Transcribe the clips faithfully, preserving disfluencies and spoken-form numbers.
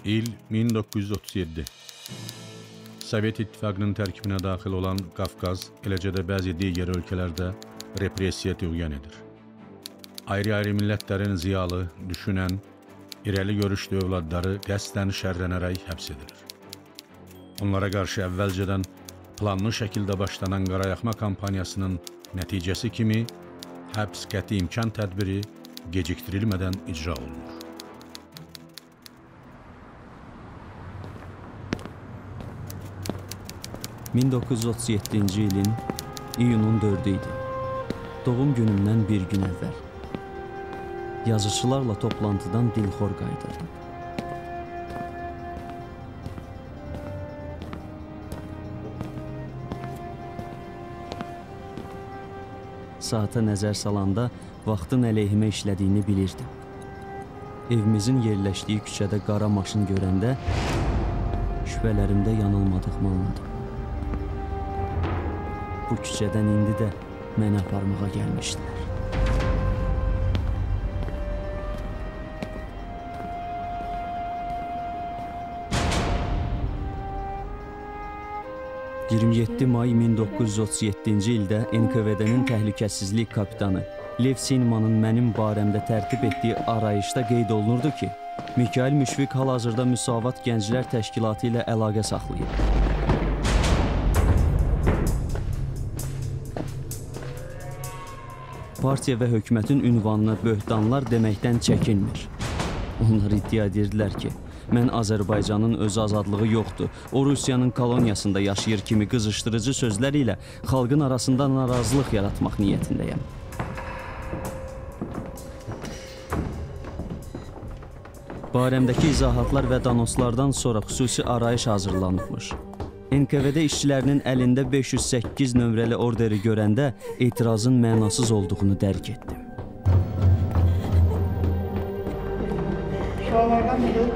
İl min doqquz yüz otuz yeddi. Sovet İttifaqının tərkibinə daxil olan Qafqaz, eləcə də bəzi digər ölkələrdə repressiya tüğyan edir. Ayrı-ayrı millətlərin ziyalı, düşünən, irəli görüşlü övladları qəsdən şərlənərək həbs edilir. Onlara qarşı əvvəlcədən planlı şəkildə başlanan qarayaxma kampaniyasının nəticəsi kimi həbs qəti imkan tədbiri gecikdirilmədən icra olunur. min doqquz yüz otuz yeddinci ilin iyunun dördü idi. Doğum günümdən bir gün əvvəl. Yazıçılarla toplantıdan dilxor qayıdırdım. Saata nəzər salanda vaxtın əleyhimə işlədiyini bilirdim. Evimizin yerləşdiyi küçədə qara maşın görəndə şübhələrimdə yanılmadığımı anladım. Bu küçədən indi də məni aparmağa gəlmişdilər. iyirmi yeddi may min doqquz yüz otuz yeddinci ildə N K V D-nin təhlükəsizlik kapitanı Lev Sinmanın mənim barəmdə tərtib etdiyi arayışda qeyd olunurdu ki, Mikhail Müşfiq hal-hazırda Müsavat Gənclər Təşkilatı ilə əlaqə saxlayıb. Partiya və hökumətin ünvanına böhtanlar deməkdən çəkinmir. Onlar iddia edirdilər ki, mən Azərbaycanın öz azadlığı yoxdur, o Rusiyanın koloniyasında yaşayır kimi qızışdırıcı sözlər ilə xalqın arasında narazılıq yaratmaq niyyətindəyəm. Barəmdəki izahatlar və danoslardan sonra xüsusi arayış hazırlanıbmış. N K V D işçilərinin əlində beş yüz səkkiz nömrəli orderi görəndə etirazın mənasız olduğunu dərk etdim. Şuralardan biri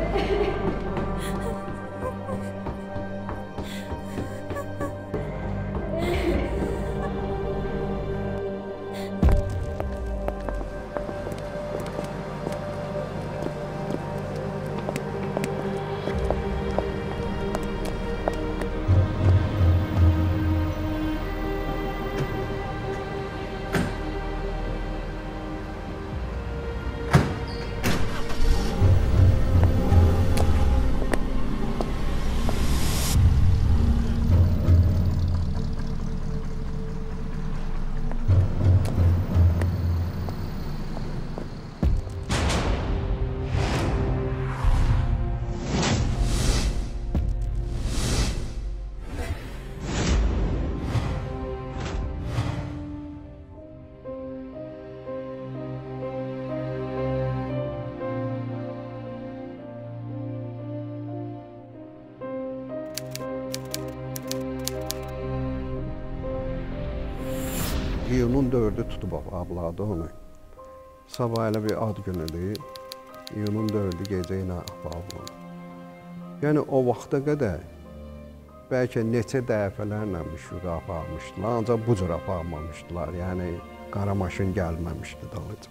iyunun dördü tutub abladı onu. Sabah elə bir ad günüdür. İyunun dördü gecə ilə abladı onu. Yəni o vaxta qədər bəlkə neçə dəfələrlə müşfiqə aparmışdılar, ancaq bu cür aparmamışdılar. Yəni qara maşın gəlməmişdi dalıca.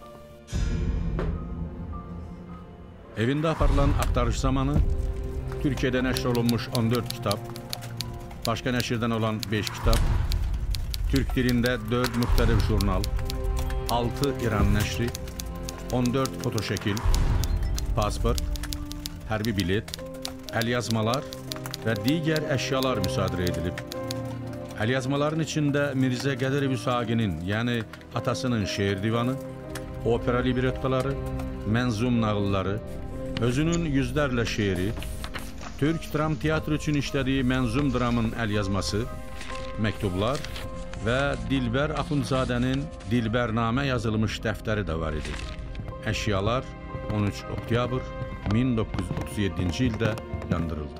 Evində aparılan axtarış zamanı Türkiyədə nəşr olunmuş on dörd kitab, başqa nəşrdən olan beş kitab, Türk dilində dörd müxtəlif jurnal, altı İran nəşri, on dörd fotoşəkil, pasport, hərbi bilet, əlyazmalar və digər əşyalar müsadirə edilib. Əlyazmaların içində Mirzə Qədir Vüsaqinin, yəni atasının şeir divanı, opera librettoları, mənzum nağılları, özünün yüzlərlə şeiri, Türk dram teatrı üçün işlədiyi mənzum dramın əlyazması, məktublar və Dilbər Axundzadənin Dilbərnamə yazılmış dəftəri də var idi. Əşyalar on üç oktyabr min doqquz yüz otuz yeddinci ildə yandırıldı.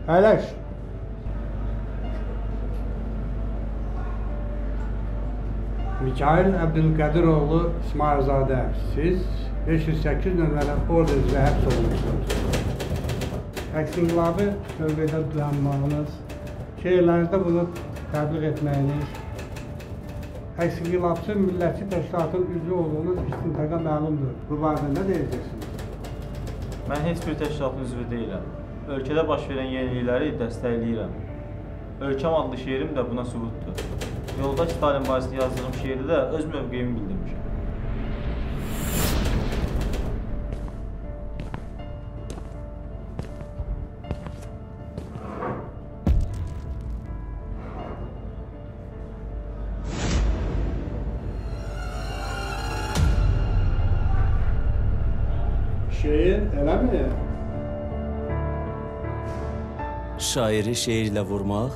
Əyləş. Mikail Əbdülqədiroğlu İsmailzadə, siz beş yüz səkkiz nömrəli order üzrə həbs olunmuşsunuz. Əks-inqilabı dövrdə dayanmağınız, şeirlərinizdə bunu təbliğ etməyiniz, əks-inqilabçı millətçi təşkilatın üzvü olduğunuz istintaqa məlumdur. Bu barədə nə deyəcəksiniz? Mən heç bir təşkilatın üzvü deyiləm. Ölkədə baş verən yenilikləri dəstəkləyirəm. Ölkəm adlı şeirim də buna sübutdur. Yoldaş Stalin barəsində yazdığım şeirdə də öz mövqeyimi bildirmişəm. Şeir, eləmi? Şairi şeirlə vurmaq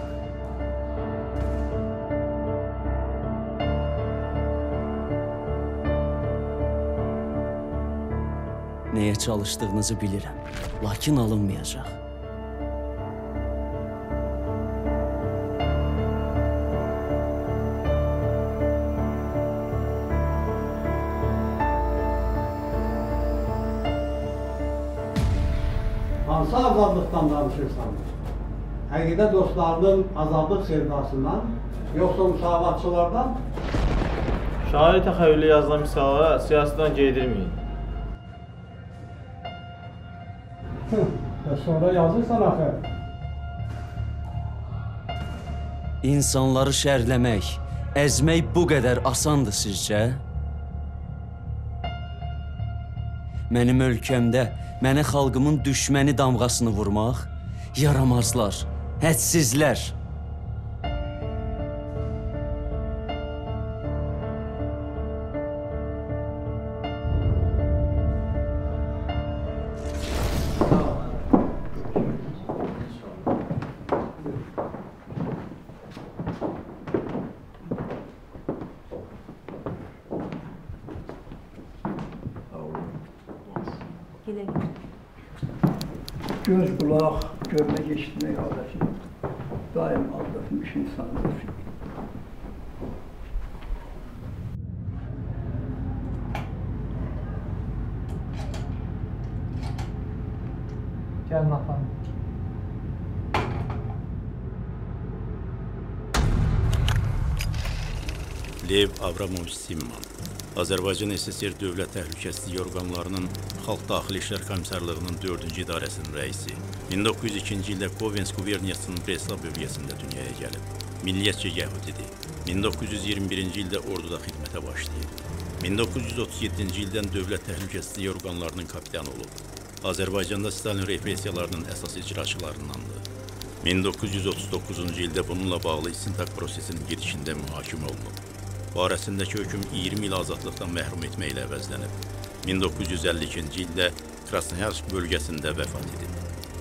nəyə çalışdığınızı bilirəm, lakin alınmayacaq. Hansı azadlıqdan danışırsan? Həqiqdə dostlarının azadlıq sevdasından, yoxsa müsavatçılardan? Şairi təxəyyülü yazılan misallara siyasətdən geydirməyin. Və sonra yazırsan axı. İnsanları şərləmək, əzmək bu qədər asandır sizcə? Mənim ölkəmdə mənə xalqımın düşməni damğasını vurmaq, yaramazlar, hədsizlər. Göz, qulaq, görmək, eşitmək adəti daim aldatmış insanlar. Gəlin aparın. Lev Avramoviç Simman, Azərbaycan S S R Dövlət Təhlükəsizlik orqanlarının Xalq Daxili İşlər Komissarlığının dördüncü idarəsinin rəisi. min doqquz yüz ikinci ildə Kovensk quberniyasının Breslav bölgəsində dünyaya gəlib. Milliyyətcə yəhudidir. min doqquz yüz iyirmi birinci ildə orduda xidmətə başlayıb. min doqquz yüz otuz yeddinci ildən Dövlət Təhlükəsizlik orqanlarının kapitanı olub. Azərbaycanda Stalin repressiyalarının əsas icraçılarındandır. min doqquz yüz otuz doqquzuncu ildə bununla bağlı istintaq prosesinin girişində mühakimə olunub. Barəsindəki hökm iyirmi il azadlıqdan məhrum etməklə əvəzlənib. min doqquz yüz əlli ikinci ildə Krasnoyarsk bölgəsində vəfat edib.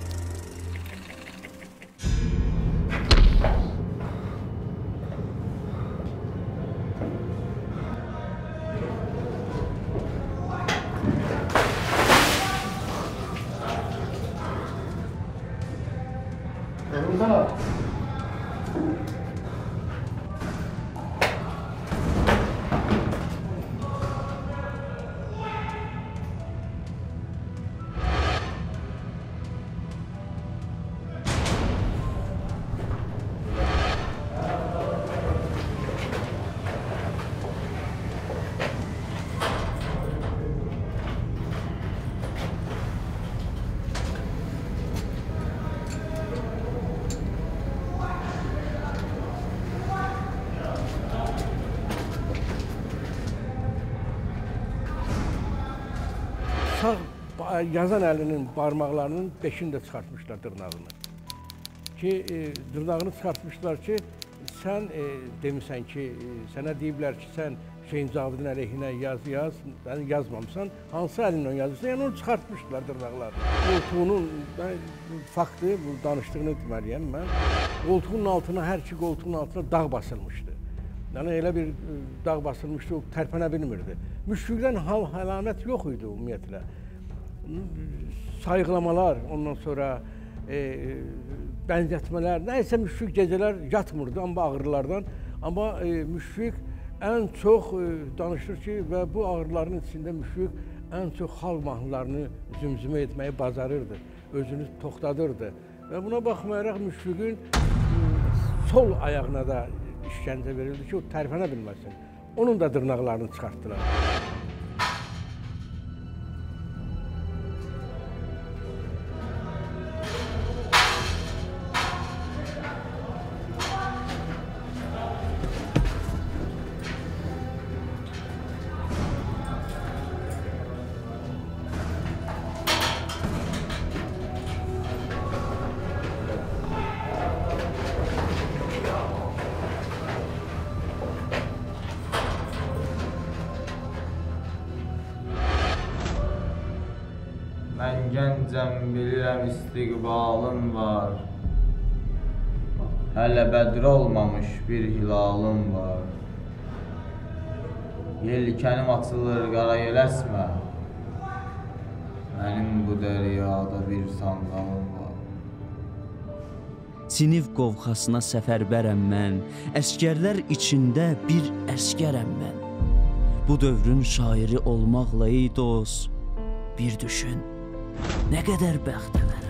Sağ yazan əlinin barmaqlarının beşini də çıxartmışlar dırnağını. Ki, e, dırnağını çıxartmışlar ki, sən e, demisən ki, e, sənə deyiblər ki, sən Hüseyin Cavidin əleyhinə yaz, yaz, sən yazmamısan, hansı əlinlə yazırsan, yəni onu çıxartmışlar dırnaqlar. Qoltuğunun, faktı, bu danışdığını deməliyəm mən, qoltuğunun altına, hər iki qoltuğun altına dağ basılmışdı. Yəni elə bir dağ basılmışdı, o tərpənə bilmirdi. Müşfiqdən hal əlamət yox idi ümumiyyətlə. Sayıqlamalar, ondan sonra e, bənzətmələr, nəysə Müşfiq gecələr yatmırdı, amma ağrılardan. Amma e, Müşfiq ən çox e, danışır ki, və bu ağrıların içində Müşfiq ən çox xalq mahnılarını zümzümə etməyi bacarırdı, özünü toxtadırdı. Və buna baxmayaraq Müşfiqin sol ayağına da işgəncə verildi ki, o tərpənə bilməsin. Onun da dırnaqlarını çıxartdılar. Mən gəncəm bilirəm istiqbalım var. Hələ bədr olmamış bir hilalım var. Yelkənim açılır qara yələsmə. Mənim bu dəryada bir sandalım var. Sinif qovxasına səfərbərəm mən, əskərlər içində bir əskərəm mən. Bu dövrün şairi olmaqla ey dost, bir düşün, nə qədər bəxtəvərəm.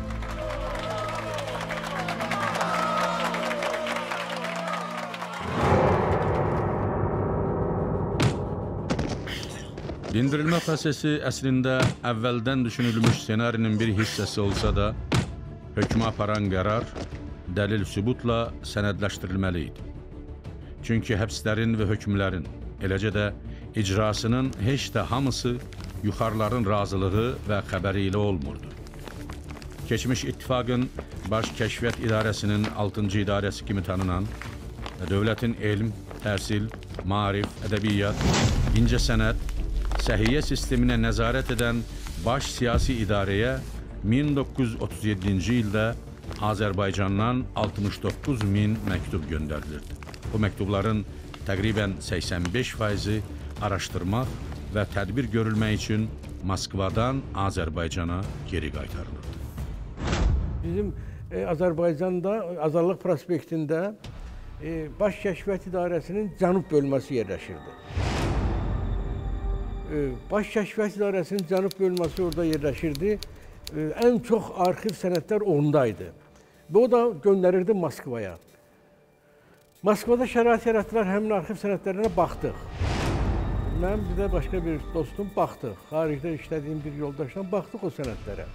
Dindirilmə prosesi əslində əvvəldən düşünülmüş ssenarinin bir hissəsi olsa da, hökmə aparan qərar dəlil sübutla sənədləşdirilməli idi. Çünki həbslərin və hökmlərin, eləcə də icrasının heç də hamısı yuxarıların razılığı və xəbəri ilə olmurdu. Keçmiş ittifaqın Baş Kəşfiyyat İdarəsinin altıncı idarəsi kimi tanınan və dövlətin elm, təhsil, maarif, ədəbiyyat, incəsənət, səhiyyə sisteminə nəzarət edən Baş Siyasi İdarəyə min doqquz yüz otuz yeddinci ildə Azərbaycandan altmış doqquz min məktub göndərilirdi. Bu məktubların təqribən səksən beş faizi araşdırmaq və tədbir görülmək üçün Moskvadan Azərbaycana geri qaytarılırdı. Bizim e, Azərbaycanda Azadlıq prospektində e, Baş Kəşfiyyat İdarəsinin cənub bölməsi yerləşirdi. E, Baş Kəşfiyyat İdarəsinin cənub bölməsi orada yerləşirdi. E, ən çox arxiv sənədlər ondaydı. Və o da göndərirdi Moskvaya. Moskvada şərait yaratdılar, həmin arxiv sənədlərinə baxdıq. Mənim bir də başqa bir dostum baxdıq. Xaricdə işlədiyim bir yoldaşla baxdıq o sənədlərə.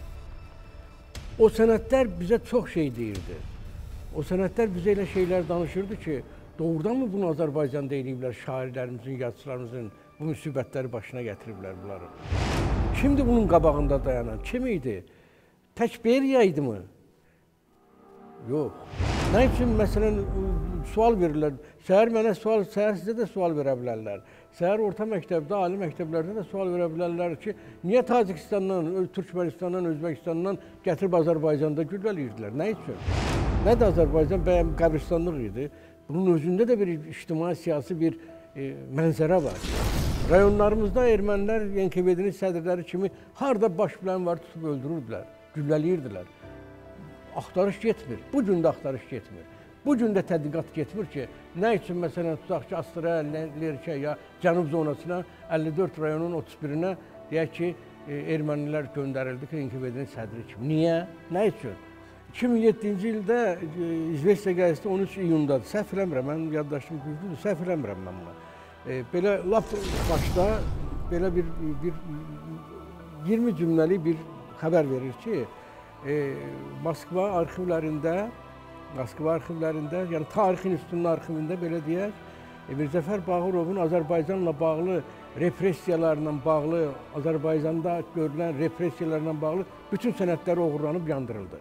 O sənədlər bizə çox şey deyirdi. O sənədlər bizə elə şeylər danışırdı ki, doğrudan mı bunu Azərbaycanda eləyiblər, şairlərimizin, yazıçılarımızın bu müsibətləri başına gətiriblər bunları? Kimdir bunun qabağında dayanan? Kim idi? Tək Beriya idi mi? Yox. Nə üçün, məsələn, sual verirlər. Səhər mənə sual, səhər sizə də sual verə bilərlər. Səhər orta məktəbdə, ali məktəblərdə də sual verə bilərlər ki, niyə Tacikistandan, Türkmenistandan, Özbəkistandan gətirib Azərbaycanda güllələyirdilər? Nə üçün? Nədir Azərbaycan? Bəyəm qəbristanlıq idi. Bunun özündə də bir ictimai, siyasi bir e, mənzərə var. Rayonlarımızda ermənilər N K V D-nin sədrləri kimi harada baş bilən var, tutub öldürürdülər, güllələyirdilər. Axtarış getmir. Bu gün də axtarış getmir. Bu gün də tədqiqat getmir ki, nə üçün məsələn tutaq ki, Astıra, Lerkə ya Cənub zonasına əlli dörd rayonun otuz birinə deyək ki, e, ermənilər göndərildi ki, N K V D-nin sədri kimi. Niyə? Nə üçün? iki min yeddinci ildə e, İzvestiya qəzeti on üç iyundadır. Səhv eləmirəm, mənim yaddaşım güclüdür, səhv eləmirəm mən buna. E, belə lap başda belə bir, bir iyirmi cümləli bir xəbər verir ki, e, Moskva arxivlərində Moskva arxivlərində, yəni Tarixin Üstünün arxivində belə deyək, Mirzəfər Bağırovun Azərbaycanla bağlı repressiyalarla bağlı, Azərbaycanda görülən repressiyalarla bağlı bütün sənədləri oğurlanıb yandırıldı.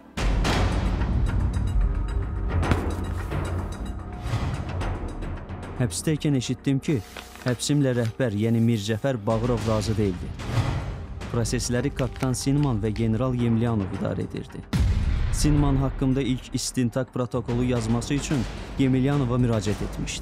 Həbsdəykən eşitdim ki, həbsimlə rəhbər, yəni Mirzəfər Bağırov razı deyildi. Prosesləri kapitan Sinman və general Yemliyanov idarə edirdi. Sinman haqqında ilk istintaq protokolu yazması üçün Yemilyanova müraciət etmişdi.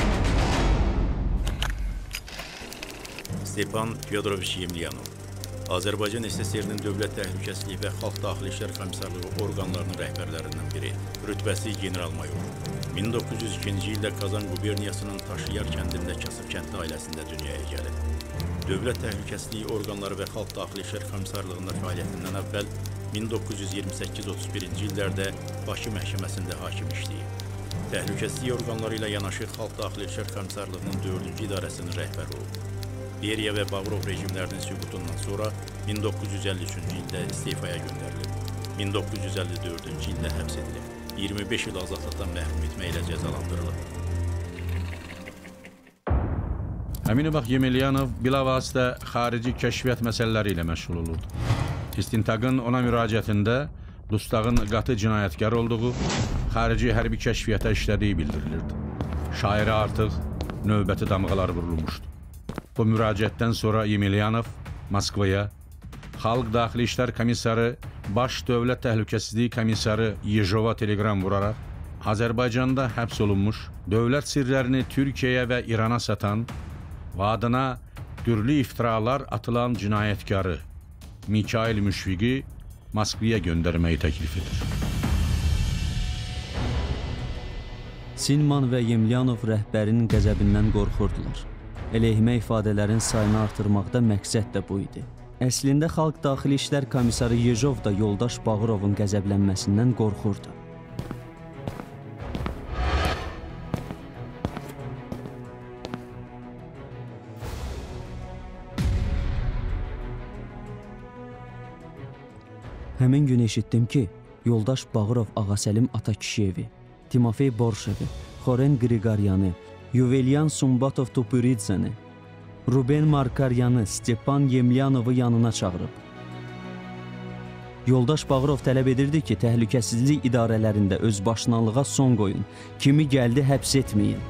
Stepan Fyodoroviç Yemliyanov, Azərbaycan S S R-nin Dövlət Təhlükəsizliyi və Xalq Daxili İşlər Komissarlığı orqanlarının rəhbərlərindən biri, rütbəsi general-mayor. min doqquz yüz ikinci ildə Kazan quberniyasının Taşıyar kəndində kasıb kəndli ailəsində dünyaya gəlib. Dövlət Təhlükəsizliyi orqanları və Xalq Daxili İşlər Komissarlığında fəaliyyətindən əvvəl min doqquz yüz iyirmi səkkiz otuz birinci illərdə Bakı məhkəməsində hakim işləyib. Təhlükəsizlik orqanları ilə yanaşı Xalq Daxili İşlər Komissarlığının dördüncü idarəsinin rəhbəri olub. Beriya və Bağırov rejimlərinin süqutundan sonra min doqquz yüz əlli üçüncü ildə istefaya göndərilib. min doqquz yüz əlli dördüncü ildə həbs edilib. iyirmi beş il azadlıqdan məhrum etmə ilə cəzalandırılıb. Əminibağ Yemelyanov bilavasitə xarici kəşfiyyat məsələləri ilə məşğul olurdu. İstintaqın ona müraciətində Dustağın qatı cinayətkar olduğu, xarici hərbi kəşfiyyata işlədiyi bildirilirdi. Şairə artıq növbəti damğalar vurulmuşdu. Bu müraciətdən sonra Yemelyanov Moskvaya, Xalq Daxili İşlər Komissarı, Baş Dövlət Təhlükəsizliyi Komissarı Yejova telegram vuraraq Azərbaycanda həbs olunmuş, dövlət sirlərini Türkiyəyə və İrana satan və adına türlü iftiralar atılan cinayətkarı Mikhail Müşfiqi Moskvaya göndərməyi təklif edir. Sinman və Yemlyanov rəhbərinin qəzəbindən qorxurdular. Əleyhmə ifadələrin sayını artırmaqda məqsəd də bu idi. Əslində Xalq Daxili İşlər Komissarı Yejov da yoldaş Bağırovun qəzəblənməsindən qorxurdu. Həmin gün eşitdim ki, yoldaş Bağırov Ağasəlim Atakişiyevi, Timofey Borşevi, Xoren Qriqoryanı, Yuvelyan Sumbatov Tupuridzəni, Ruben Markaryanı, Stepan Yemlyanovu yanına çağırıb. Yoldaş Bağırov tələb edirdi ki, təhlükəsizlik idarələrində özbaşınalığa son qoyun, kimi gəldi həbs etməyin.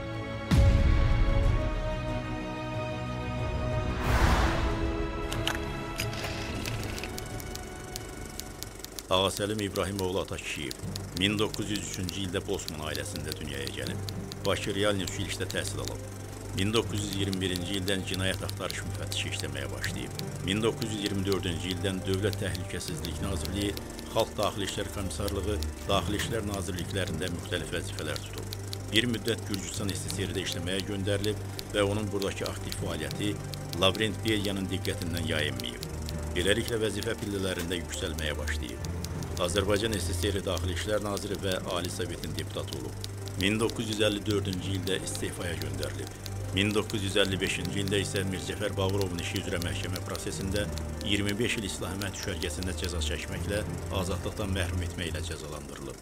Ağasəlim İbrahimoğlu Atakişiyev min doqquz yüz üçüncü ildə Bosman ailəsində dünyaya gəlib. Bakı Real Nüvçilikdə təhsil alıb. min doqquz yüz iyirmi birinci ildən cinayət axtarış müfəttişi işləməyə başlayıb. min doqquz yüz iyirmi dördüncü ildən Dövlət Təhlükəsizlik Nazirliyi, Xalq Daxili İşlər Komissarlığı, Daxili İşlər Nazirliklərində müxtəlif vəzifələr tutub. Bir müddət Gürcüstan S S R-də işləməyə göndərilib və onun buradakı aktiv fəaliyyəti Lavrent Beriyanın diqqətindən yayınmayıb. Beləliklə vəzifə pillələrində yüksəlməyə başlayıb. Azərbaycan S S R Daxili İşlər Naziri və Ali Sovetin deputatı olub. min doqquz yüz əlli dördüncü ildə istefaya göndərilib. min doqquz yüz əlli beşinci ildə isə Mirzəcəfər Bağırovun işi üzrə məhkəmə prosesində iyirmi beş il islah əmək düşərgəsində cəza çəkməklə azadlıqdan məhrum etməklə cəzalandırılıb.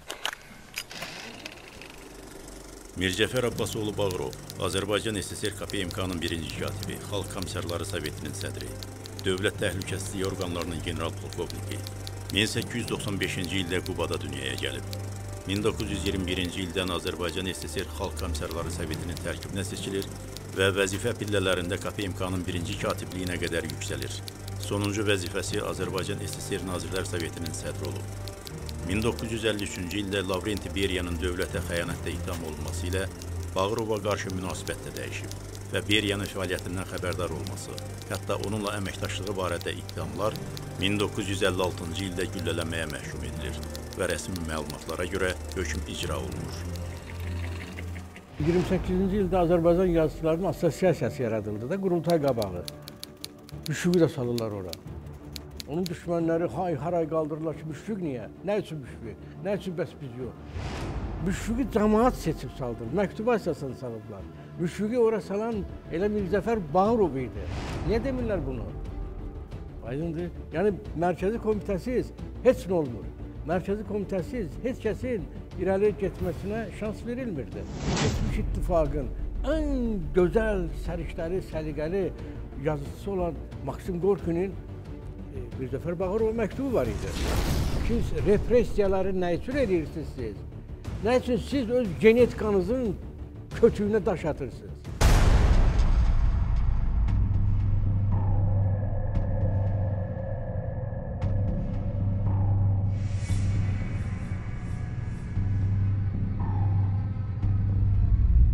Mirzəcəfər Abbasoğlu Bağırov, Azərbaycan S S R K P M K-nın birinci katibi, Xalq Komissarları Sovetinin sədri, Dövlət Təhlükəsizliyi orqanlarının general polkovniki, min səkkiz yüz doxsan beşinci ildə Qubada dünyaya gəlib. min doqquz yüz iyirmi birinci ildən Azərbaycan S S R Xalq Komissarları Sovetinin tərkibinə seçilir və vəzifə pillələrində K P M K-nın birinci katibliyinə qədər yüksəlir. Sonuncu vəzifəsi Azərbaycan S S R Nazirlər Sovetinin sədri olub. min doqquz yüz əlli üçüncü ildə Lavrent Beriyanın dövlətə xəyanətdə ittiham olunması ilə Bağırova qarşı münasibət də dəyişib və Beriyanın fəaliyyətindən xəbərdar olması, hətta onunla əməkdaşlığı barədə ittihamlar min doqquz yüz əlli altıncı ildə güllələməyə məhkum edilir və rəsmi məlumatlara görə hökm icra olunur. iyirmi səkkizinci ildə Azərbaycan yazıçılarının assosiasiyası yaradıldı da, qurultay qabağı. Müşfiqi də salırlar ora. Onun düşmənləri hay haray qaldırırlar ki, müşfiq niyə? Nə üçün müşfiq? Nə üçün bəs biz yox? Müşfiqi cəmaat seçib saldır, məktuba əsasını salıblar. Müşfiqi ora salan elə Mirzəcəfər Bağırov idi. Niyə demirlər bunu? Aydındır. Yəni, mərkəzi komitəsiz heç nə olmur. Mərkəzi komitəsiz heç kəsin irəli getməsinə şans verilmirdi. Keçmiş ittifaqın ən gözəl, səriştəli, səliqəli yazıcısı olan Maksim Gorkinin e, Mirzəcəfər Bağırova məktubu var idi. Ki, repressiyaları nə üçün edirsiniz siz? Nə üçün siz öz genetikanızın kötüyünə daş atırsınız?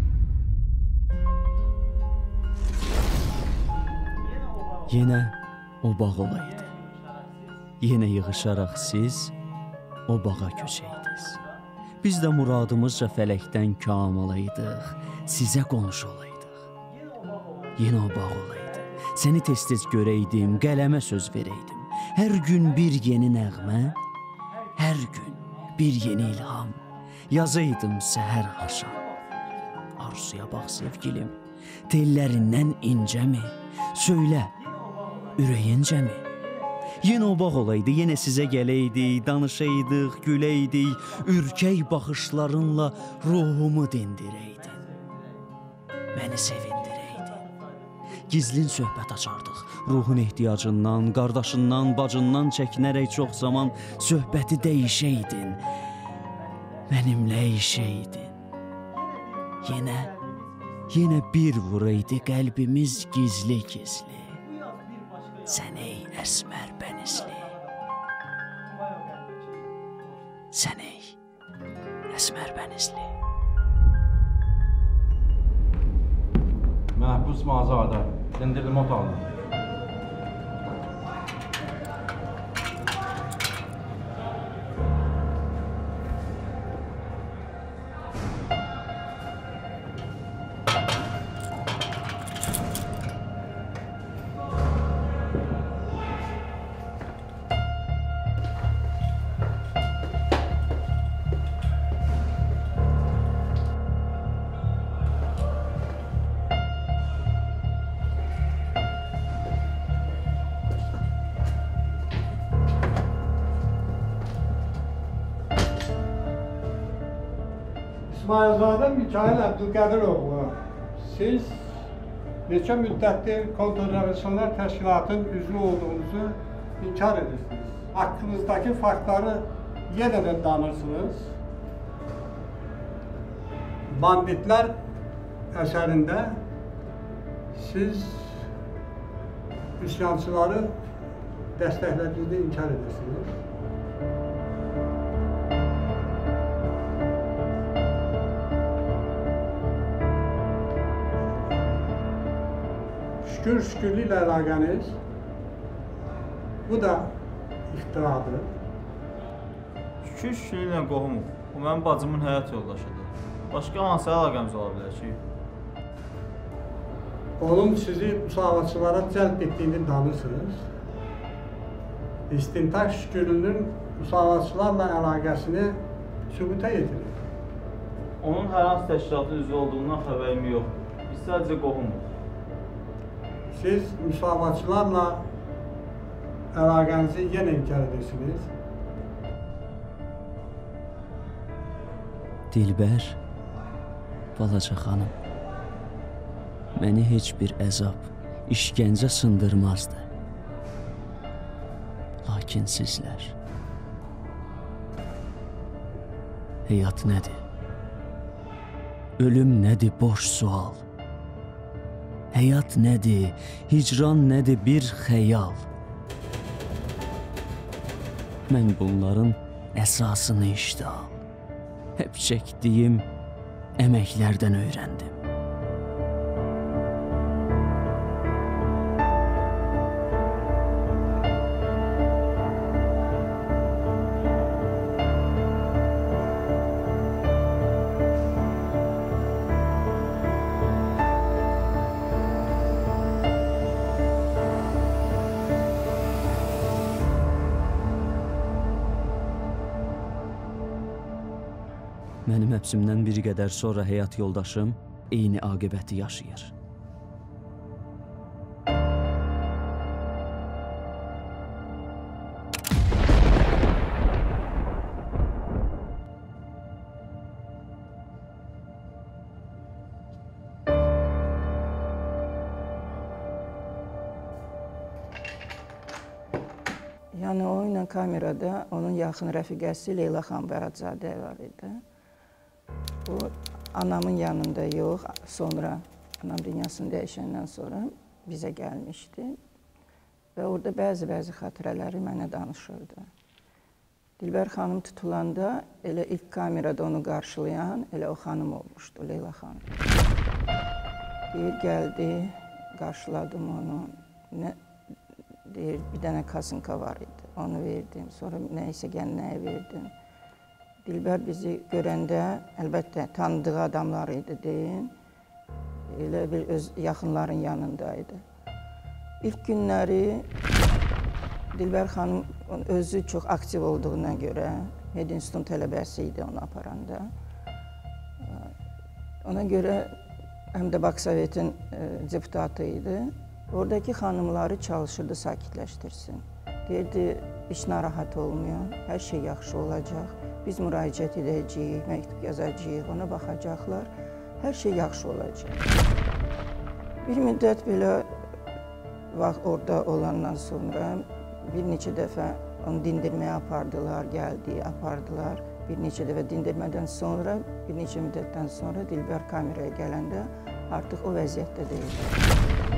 Yenə o bağ olaydı. Yenə yığışaraq siz o bağa köçəydiniz. Biz də muradımızca fələkdən kam olaydıq, sizə qonşu olaydıq. Yenə o bağ olaydı. Səni tez-tez görəydim, qələmə söz verəydim. Hər gün bir yeni nəğmə, hər gün bir yeni ilham. Yazaydım səhər axşam. Arzuya bax sevgilim, tellərindən incəmi? Söylə, ürəyincəmi? Yenə o bağ olaydı, yenə sizə gələydik, danışaydıq, güləydik, ürkək baxışlarınla ruhumu dindirəydin. Məni sevindirəydin. Gizlin söhbət açardıq, ruhun ehtiyacından, qardaşından, bacından çəkinərək çox zaman söhbəti dəyişəydin. Mənimlə işəydin. Yenə, yenə bir vuraydı qəlbimiz gizli-gizli. Sən ey əsmər bənizli. Sən ey əsmər bənizli. Məhbus Mazadə, dindirilmə otağına. İsmailzadə Mikail Əbdülqədir oğlu, siz neçə müddətdir Kontrrevolyusioner Təşkilatın üzvü olduğunuzu inkar edirsiniz. Haqqınızdakı faktları yenə də danırsınız. Banditlər əsərində siz üsyançıları dəstəklədiyinizi inkar edirsiniz. Şükür şükürlü ilə əlaqəniz, bu da iftiradır. Şükür şükürlü ilə qohumum. O mənim bacımın həyat yoldaşıdır. Başqa hansı əlaqəmiz ola bilər ki? Onun sizi müsavatçılara cəlb etdiyini danırsınız. İstintaq şükürlünün müsavatçılarla əlaqəsini sübuta yetirir. Onun hər hansı təşkilatın üzvü olduğundan xəbərim yoxdur. Biz sadəcə qohumuq. Siz müsavatçılarla əlaqənizi yenə inkar edirsiniz. Dilbər, balaca xanım, məni heç bir əzab, işgəncə sındırmazdı. Lakin sizlər, həyat nədir? Ölüm nədir? Boş sual. Həyat nədir? Hicran nədir? Bir xəyal. Mən bunların əsasını işdə al. Hep çəkdiyim əməklərdən öyrəndim. Mənim həbsimdən bir qədər sonra həyat yoldaşım eyni aqibəti yaşayır. Yəni o ilə kamerada onun yaxın rəfiqəsi Leyla xan Bəradzadə var idi. O anamın yanında yox, sonra anam dünyasını dəyişəndən sonra bizə gəlmişdi və orada bəzi-bəzi xatirələri mənə danışırdı. Dilbər xanım tutulanda elə ilk kamerada onu qarşılayan elə o xanım olmuşdu, Leyla xanım. Bir gəldi, qarşıladım onu, nə, deyə ver, bir dənə kasınka var idi. Onu verdim. Sonra nəysə gəlinəyə verdim. Dilbər bizi görəndə, əlbəttə tanıdığı adamlar idi deyin. Elə bir öz yaxınların yanındaydı. İlk günləri Dilbər xanım özü çox aktiv olduğuna görə, Medinstitutun tələbəsi idi onu aparanda. Ona görə həm də Baksovetin deputatı idi. Oradakı xanımları çalışırdı sakitləşdirsin. Deyirdi, iş narahat olmayan, hər şey yaxşı olacaq. Biz müraciət edəcəyik, məktub yazacağıq, ona baxacaqlar. Hər şey yaxşı olacaq. Bir müddət belə vaxt orada olandan sonra bir neçə dəfə onu dindirməyə apardılar, gəldi, apardılar. Bir neçə dəfə dindirmədən sonra, bir neçə müddətdən sonra Dilbər kameraya gələndə artıq o vəziyyətdə deyildi.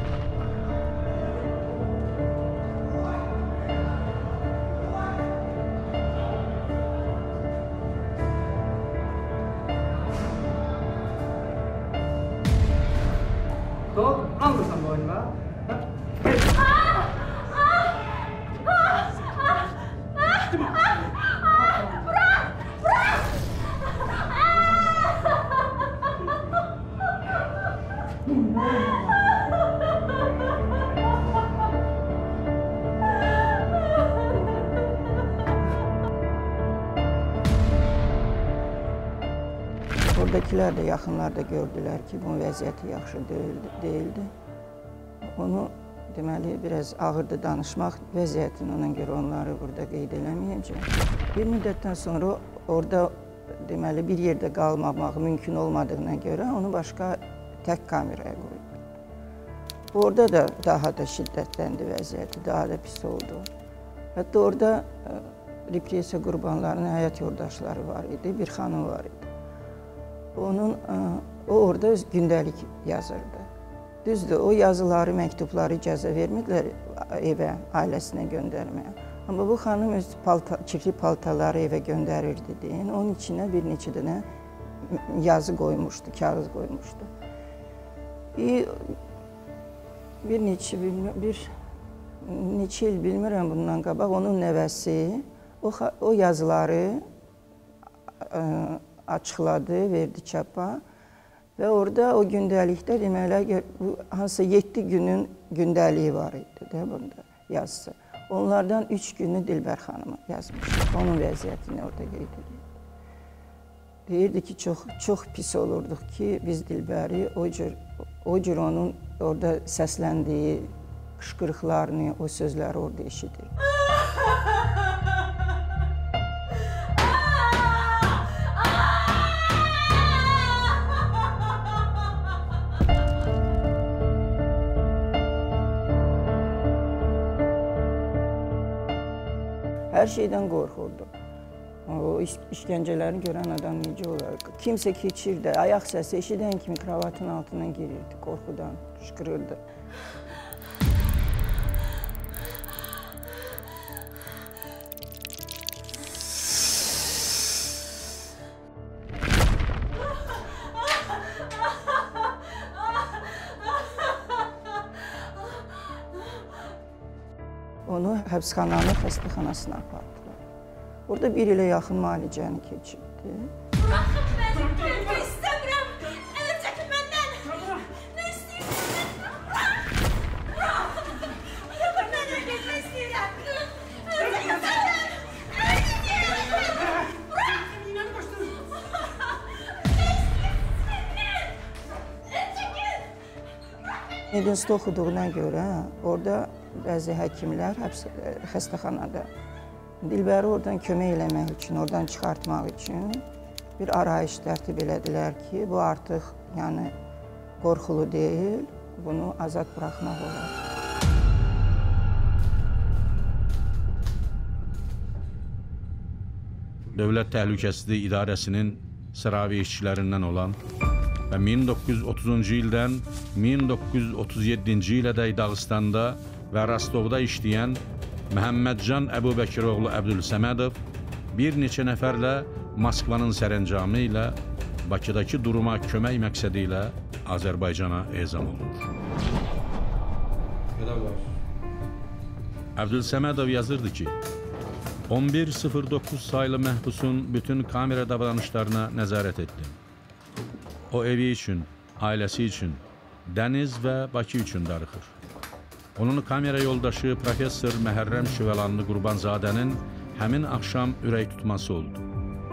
Sol, alırsan boynuna. Oradakilər də, yaxınlar da gördülər ki, bunun vəziyyəti yaxşı deyildi. Onu, deməli, biraz ağırdı danışmaq vəziyyətini, ona görə onları burada qeyd eləməyəcəm. Bir müddətdən sonra orada, deməli, bir yerdə qalmamaq mümkün olmadığına görə onu başqa tək kameraya qoydu. Orada da daha da şiddətləndi vəziyyəti, daha da pis oldu. Hətta orada repressiya qurbanlarının həyat yoldaşları var idi, bir xanım var idi. Onun, o orada öz gündəlik yazırdı. Düzdür, o yazıları, məktubları icazə vermədilər evə, ailəsinə göndərməyə. Amma bu xanım öz palta, çirkli paltaları evə göndərirdi deyin. Onun içinə bir neçə dənə yazı qoymuşdu, kağız qoymuşdu. Bir, bir neçə, bir neçə il bilmirəm bundan qabaq, onun nəvəsi o, o yazıları ə, açıqladı, verdi çapa və orada o gündəlikdə deməli, hansısa yeddi günün gündəliyi var idi də bunda yazısı. Onlardan üç günü Dilbər xanımı yazmışdı. Onun vəziyyətini orada qeyd edirdi. Deyirdi ki, çox, çox pis olurduq ki, biz Dilbəri o cür, o cür onun orada səsləndiyi qışqırıqlarını, o sözləri orada eşidirdi. Hər şeydən qorxurdu. O işgəncələri görən adam necə olar? Kimsə keçirdi, ayaq səsi eşidən kimi kravatın altına girirdi, qorxudan qışqırırdı. Onu həbsxananın xəstəxanasına apardılar. Orada bir ilə yaxın müalicəni keçirdi. Bıraxın məni, görmək istəmirəm. Ələ çəkin məndən. Nə istəyirsiniz? Bırax! Bırax! Yox, mən də getmək istəyirəm. Ələ çəkin məndən. Ələ çəkin! Bırax! Yine başladın. Nə istəyirsiniz məndən? Ələ çəkin! Medinstitutda oxuduğuna görə orada bəzi həkimlər xəstəxanada Dilbəri oradan kömək eləmək üçün, oradan çıxartmaq üçün bir arayış tərtib elədilər ki, bu artıq yəni qorxulu deyil, bunu azad buraxmaq olar. Dövlət Təhlükəsizlik İdarəsinin sıravi işçilərindən olan və min doqquz yüz otuzuncu ildən min doqquz yüz otuz yeddinci ilədək Dağıstanda və Rostovda işləyən Məhəmmədcan Əbubəkiroğlu Əbdülsəmədov bir neçə nəfərlə Moskvanın sərəncamı ilə Bakıdakı duruma kömək məqsədi ilə Azərbaycana ezam olunur. Əbdülsəmədov yazırdı ki, on bir sıfır doqquz saylı məhbusun bütün kamera davranışlarına nəzarət etdim. O evi üçün, ailəsi üçün, dəniz və Bakı üçün darıxır. Onun kamera yoldaşı professor Məhərrəm Şüvəlanlı Qurbanzadənin həmin axşam ürək tutması oldu.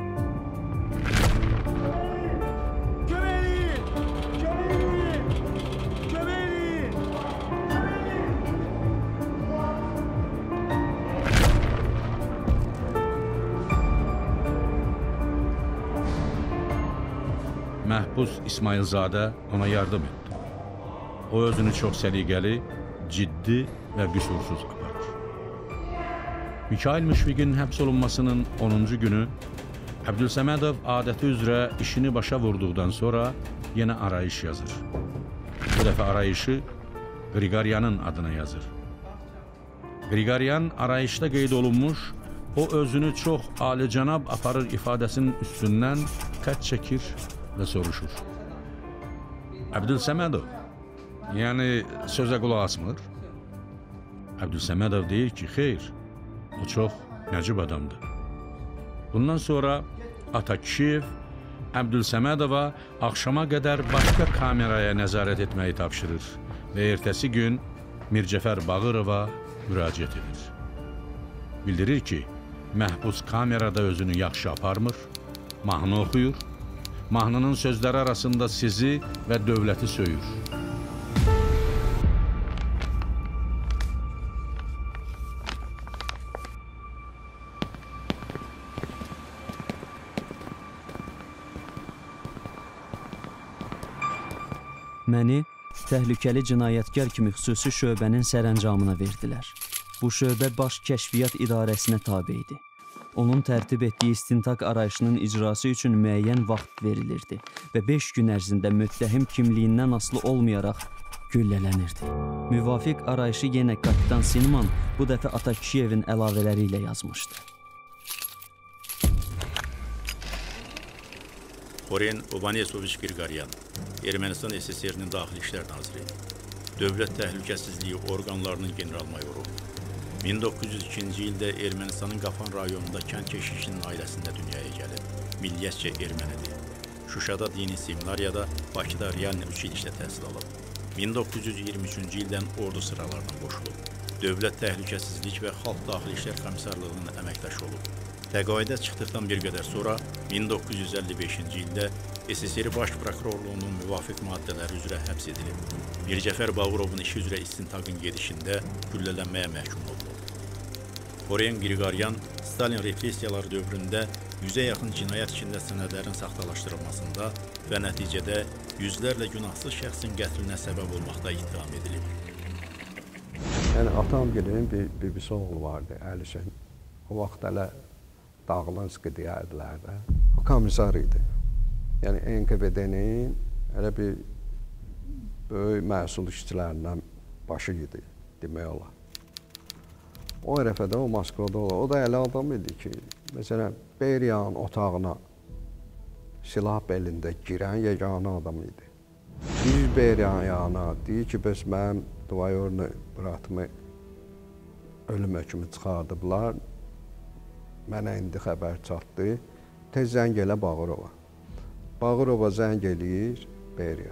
Məhbus İsmailzadə ona yardım etdi. O özünü çox səliqəli, ciddi və qüsursuz aparır. Mikhail Müşfiqin həbs olunmasının onuncu günü Əbdülsəmədov adəti üzrə işini başa vurduqdan sonra yenə arayış yazır. Bu dəfə arayışı Qriqoryanın adına yazır. Qriqoryan arayışda qeyd olunmuş, o özünü çox alicənab aparır ifadəsinin üstündən xətt çəkir və soruşur. Əbdülsəmədov, yəni sözə qulaq asmır? Əbdülsəmədov deyir ki, xeyr, o çox nəcib adamdır. Bundan sonra Atakişiyev Əbdülsəmədova axşama qədər başqa kameraya nəzarət etməyi tapşırır və ertəsi gün Mircəfər Bağırova müraciət edir. Bildirir ki, məhbus kamerada özünü yaxşı aparmır, mahnı oxuyur, mahnının sözləri arasında sizi və dövləti söyür. Məni təhlükəli cinayətkar kimi xüsusi şöbənin sərəncamına verdilər. Bu şöbə Baş Kəşfiyyat İdarəsinə tabe idi. Onun tərtib etdiyi istintaq arayışının icrası üçün müəyyən vaxt verilirdi və beş gün ərzində müttəhim kimliyindən asılı olmayaraq güllələnirdi. Müvafiq arayışı yenə kapitan Sinman bu dəfə Atakişiyevin əlavələri ilə yazmışdı. Xoren Ovanesoviç Qriqoryan, Ermənistan S S R-nin Daxili İşlər Naziri, Dövlət Təhlükəsizliyi orqanlarının general-mayoru. min doqquz yüz ikinci ildə Ermənistanın Qafan rayonunda kənd keşişinin ailəsində dünyaya gəlib. Milliyyətcə ermənidir. Şuşada dini seminariyada, Bakıda real üç il işlə təhsil alıb. min doqquz yüz iyirmi üçüncü ildən ordu sıralarına qoşulub. Dövlət Təhlükəsizlik və Xalq Daxili İşlər Komissarlığının əməkdaşı olub. Təqaüdə çıxdıqdan bir qədər sonra min doqquz yüz əlli beşinci ildə S S R Baş Prokurorluğunun müvafiq maddələri üzrə həbs edilib. Mircəfər Bağırovun işi üzrə istintaqın gedişində güllələnməyə məhkum olunub. Xoren Qriqoryan Stalin repressiyaları dövründə yüzə yaxın cinayət içində sənədlərin saxtalaşdırılmasında və nəticədə yüzlərlə günahsız şəxsin qətlinə səbəb olmaqda ittiham edilib. Yəni atam gəlin bir bibisi oğlu vardı, Əlişən. O vaxt hələ Dağlanski deyərdilər də. O komissar idi. Yəni N K V D-nin elə bir böyük məhsul işçilərindən başı idi, demək olar. O ərəfədə o Moskvada olar. O da elə adam idi ki, məsələn, Beriyanın otağına silah belində girən yeganə adam idi. Bir Beriyan yanına deyir ki, bəs mənim duayorunu, bratımı ölüm hökmü çıxardıblar. Mənə indi xəbər çatdı. Tez zəng elə Bağırova. Bağırova zəng eləyir Beriya.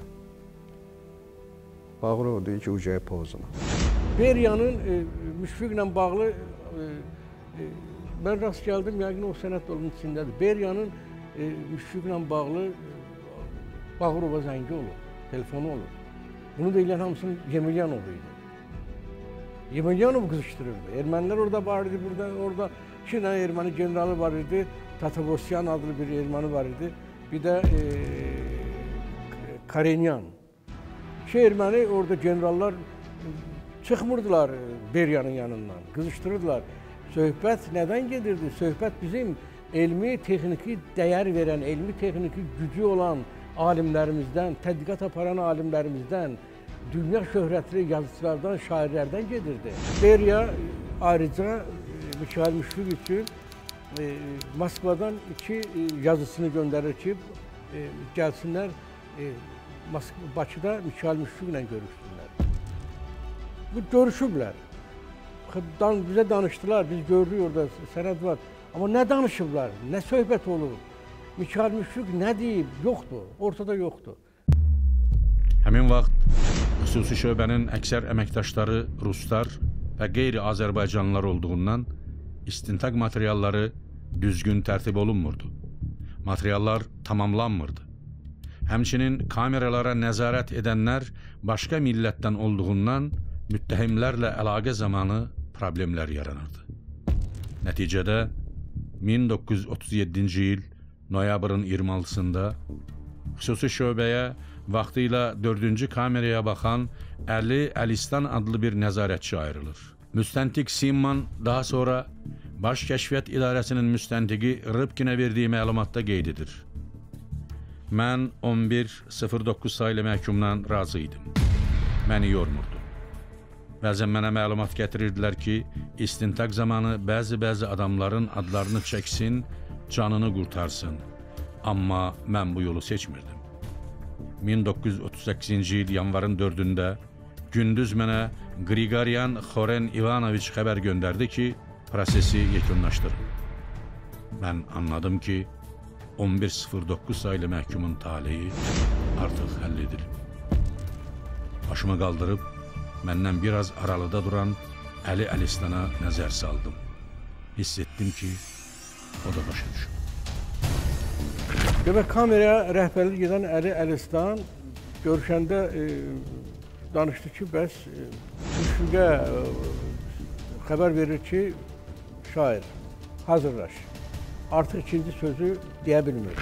Bağırova deyir ki, ucaya pozuna. Beriyanın e, Müşfiqlə bağlı e, e, mən rast gəldim, yəqin o sənət dolumun içindədir. Beriyanın e, Müşfiqlə bağlı e, Bağırova zəngi olur, telefonu olur. Bunu da eləyən hamısının Yemelyanov idi. Yemelyanov qızışdırırdı. Ermənilər orada var idi, burada, orada iki dənə erməni generalı var idi. Tatavosyan adlı bir erməni var idi. Bir də e, Karenyan. İki erməni orada generallar çıxmırdılar Beriyanın yanından, qızışdırırdılar. Söhbət nədən gedirdi? Söhbət bizim elmi, texniki dəyər verən, elmi, texniki gücü olan alimlərimizdən, tədqiqat aparan alimlərimizdən, dünya şöhrətli yazıçılardan, şairlərdən gedirdi. Beriya ayrıca Mikhail Müşfiq üçün e, Moskvadan iki e, yazısını göndərir ki, e, gəlsinlər e, Bakıda Mikhail Müşfiqlə görüşsünlər. Bu görüşüblər. Axı dan, bizə danışdılar, biz gördük orada sənəd var. Amma nə danışıblar, nə söhbət olub? Mikayıl Müşfiq nə deyib? Yoxdur, ortada yoxdur. Həmin vaxt xüsusi şöbənin əksər əməkdaşları ruslar və qeyri-Azərbaycanlılar olduğundan istintaq materialları düzgün tərtib olunmurdu. Materiallar tamamlanmırdı. Həmçinin kameralara nəzarət edənlər başqa millətdən olduğundan müttəhimlərlə əlaqə zamanı problemlər yaranırdı. Nəticədə min doqquz yüz otuz yeddinci il noyabrın iyirmi altısında xüsusi şöbəyə vaxtilə dördüncü kameraya baxan Əli Əlistan adlı bir nəzarətçi ayrılır. Müstəntiq Simman daha sonra Baş Kəşfiyyat İdarəsinin müstəntiqi Rıbkinə verdiyi məlumatda qeyd edir. Mən on bir sıfır doqquz saylı məhkumdan razı idim. Məni yormurdu. Bəzən mənə məlumat gətirirdilər ki, istintaq zamanı bəzi-bəzi adamların adlarını çəksin, canını qurtarsın. Amma mən bu yolu seçmirdim. min doqquz yüz otuz səkkizinci il yanvarın dördündə gündüz mənə Qriqoryan Xoren İvanoviç xəbər göndərdi ki, prosesi yekunlaşdırın. Mən anladım ki, on bir sıfır doqquz saylı məhkumun taleyi artıq həll edilib. Başımı qaldırıb, məndən biraz aralıda duran Əli Əlistana nəzər saldım. Hiss etdim ki, o da başa düşür. Demək, kameraya rəhbərlik edən Əli Əlistan görüşəndə e, danışdı ki, bəs e, Müşfiqə e, xəbər verir ki, şair, hazırlaş. Artıq ikinci sözü deyə bilmir.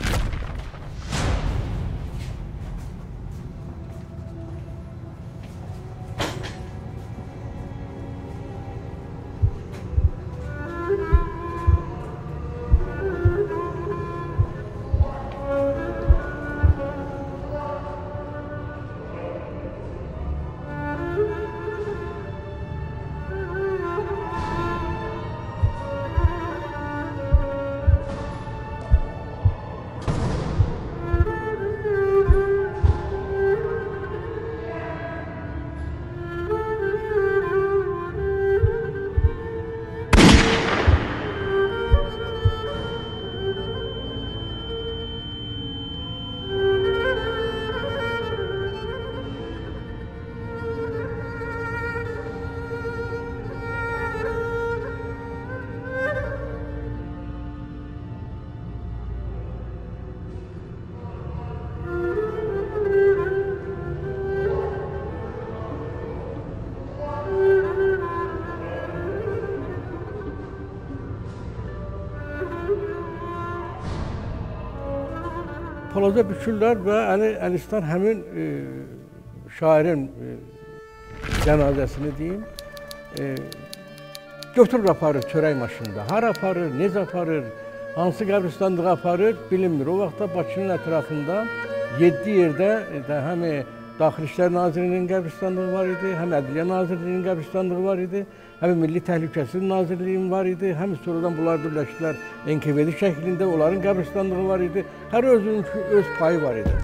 Palaza bükürlər və Əli Əlistan həmin e, şairin e, cənazəsini deyim, e, götürür aparır çörək maşınında. Hara aparır, necə aparır, hansı qəbristanlığa aparır bilinmir. O vaxtda Bakının ətrafında yeddi yerdə e, həm Daxili İşlər Nazirliyinin qəbristanlığı var idi, həm Ədliyyə Nazirliyinin qəbristanlığı var idi, həm Milli Təhlükəsizlik Nazirliyinin var idi, həm sonradan bunlar birləşdilər N K V D şəklində, onların qəbristanlığı var idi. Hər özünün öz payı var idi.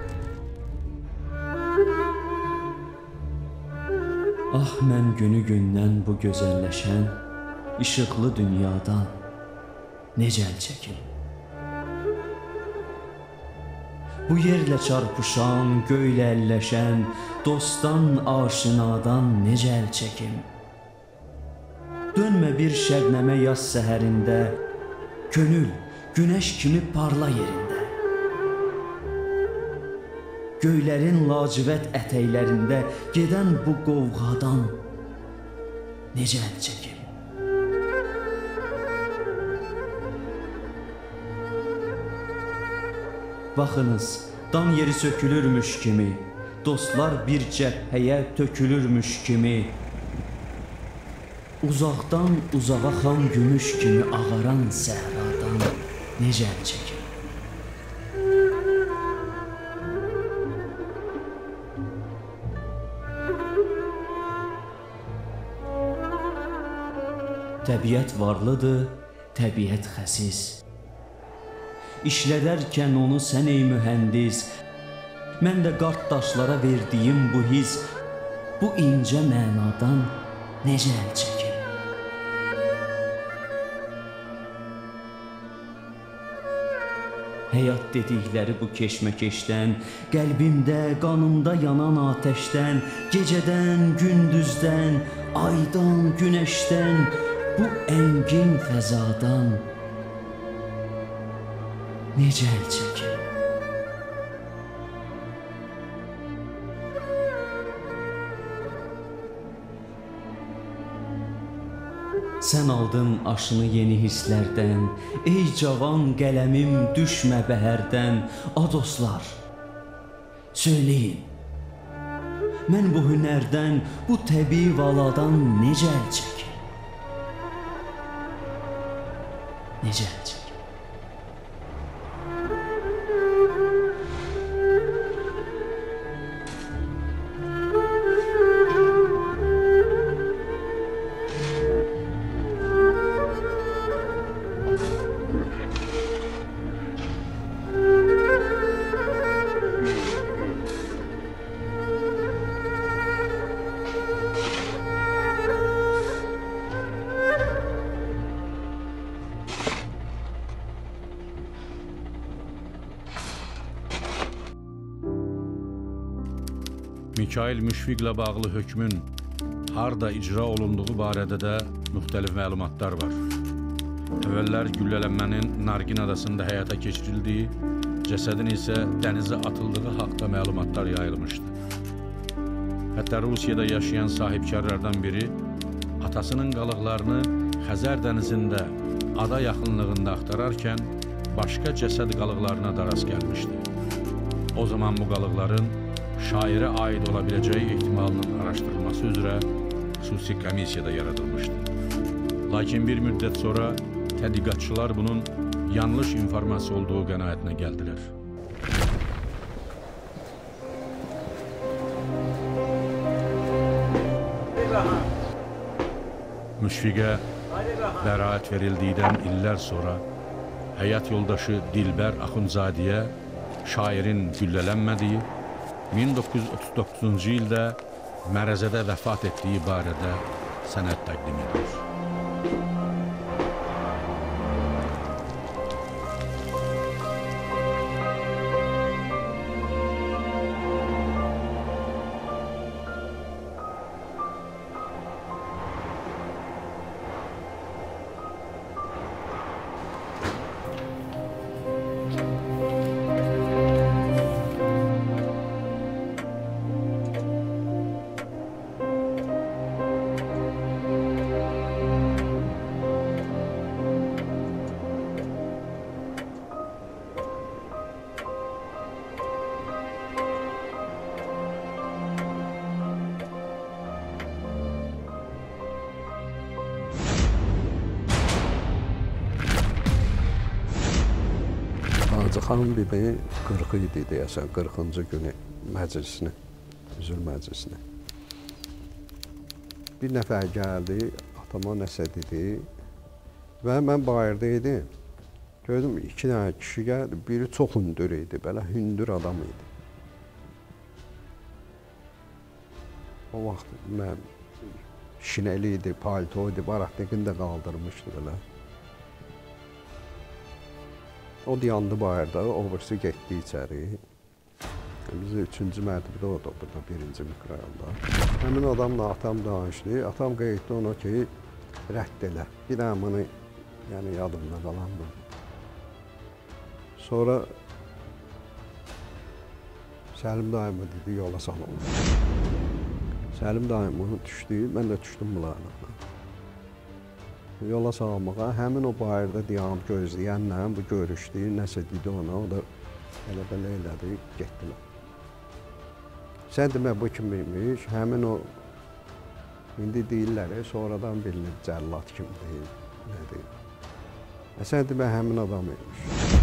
Ah, mən günü-gündən bu gözəlləşən, işıqlı dünyadan necə əl çəkim? Bu yerlə çarpışan, göylə əlləşən, dostdan, aşinadan necə əl çəkim? Dönmə bir şəbnəmə yaz səhərində, könül, günəş kimi parla yerində. Göylərin lacivət ətəklərində gedən bu qovğadan necə əl çəkim? Baxınız, dan yeri sökülürmüş kimi, dostlar bir cəbhəyə tökülürmüş kimi, uzaqdan uzağa xan gümüş kimi ağaran səhradan necə əl çəkim? Təbiət varlıdır, təbiət xəsis. İşlədərkən onu sən ey mühəndis, mən də qart daşlara verdiyim bu his, bu incə mənadan necə əl çəkim? Həyat dedikləri bu keşməkeşdən, qəlbimdə, qanımda yanan atəşdən, gecədən, gündüzdən, aydan, günəşdən, bu əngin fəzadan necə əl çəkir? Sən aldın aşını yeni hisslərdən, ey cavan qələmim düşmə bəhərdən. A dostlar, söyləyin, mən bu hünərdən, bu təbii valadan necə əl çəkir? Necə əl çəkir? Mikail Müşfiqlə bağlı hökmün harda icra olunduğu barədə də müxtəlif məlumatlar var. Əvvəllər güllələnmənin Nargin adasında həyata keçirildiyi, cəsədin isə dənizə atıldığı haqda məlumatlar yayılmışdı. Hətta Rusiyada yaşayan sahibkarlardan biri atasının qalıqlarını Xəzər dənizində ada yaxınlığında axtararkən başqa cəsəd qalıqlarına da rast gəlmişdi. O zaman bu qalıqların şairə aid ola biləcəyi ehtimalının araşdırılması üzrə xüsusi komissiyada yaradılmışdı. Lakin bir müddət sonra tədqiqatçılar bunun yanlış informasiya olduğu qənaətinə gəldilər. Müşfiqə bəraət verildikdən illər sonra həyat yoldaşı Dilbər Axundzadiyə şairin güllələnmədiyi, min doqquz yüz otuz doqquzuncu ildə Mərəzədə vəfat etdiyi barədə sənəd təqdim edir. Hacı xanım bibi qırx idi deyəsən, qırxıncı günü məclisinə, üzül məclisinə. Bir nəfər gəldi, atama nəsə dedi və mən bayırda idim. Gördüm, iki dənə kişi gəldi, biri çox hündür idi, belə hündür adam idi. O vaxt mən şineli idi, palto idi, barakdekini də qaldırmışdı belə. O dayandı bayırda, o birisi getdi içəri. Biz üçüncü mərtəbədə olduq burada, birinci mikrorayonda. Həmin adamla atam danışdı. Atam qeyddi ona ki, rədd elə. Bir dənə bunu, yəni yadımda qalan bu. Sonra Səlim dayımı dedi, yola salın. Səlim dayımı düşdü, mən də düşdüm bunlarla. Yola salmağa, həmin o bayırda dayanıb gözləyənlə bu görüşdü, nəsə dedi ona, o da elə-belə elədi, getdilər. Sən demə bu kimiymiş, həmin o, indi deyirlər, sonradan bilinir cəllat kimdir, nədir. Sən demə həmin adam imiş.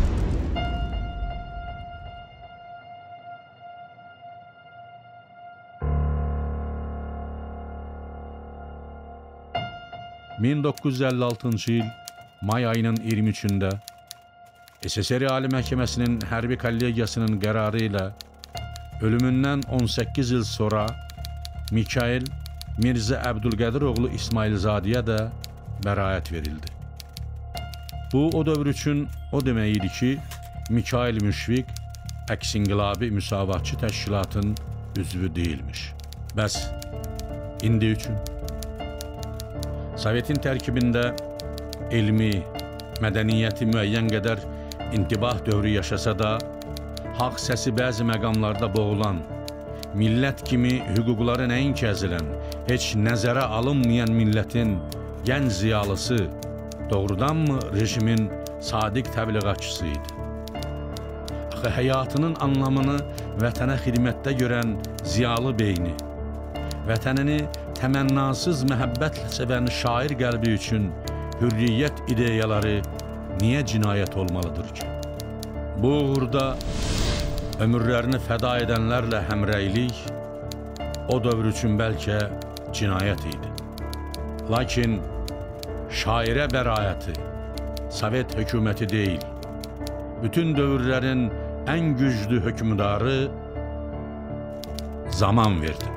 min doqquz yüz əlli altıncı il may ayının iyirmi üçündə S S R Ali Məhkəməsinin Hərbi Kollegiyasının qərarı ilə ölümündən on səkkiz il sonra Mikail Mirzə Əbdülqədiroğlu İsmailzadiyə də bəraət verildi. Bu, o dövr üçün o demək idi ki, Mikail Müşfiq əks-inqilabi müsavatçı təşkilatın üzvü deyilmiş. Bəs indi üçün? Sovetin tərkibində elmi, mədəniyyəti müəyyən qədər intibah dövrü yaşasa da, haqq səsi bəzi məqamlarda boğulan, millət kimi hüquqları nəinki əzilən, heç nəzərə alınmayan millətin gənc ziyalısı doğrudanmı rejimin sadiq təbliğatçısı idi? Axı həyatının anlamını vətənə xidmətdə görən ziyalı beyni, vətənini təmənnasız məhəbbətlə sevən şair qəlbi üçün hürriyyət ideyaları niyə cinayət olmalıdır ki? Bu uğurda ömürlərini fəda edənlərlə həmrəylik o dövr üçün bəlkə cinayət idi. Lakin şairə bəraəti Sovet hökuməti deyil, bütün dövrlərin ən güclü hökmdarı zaman verdi.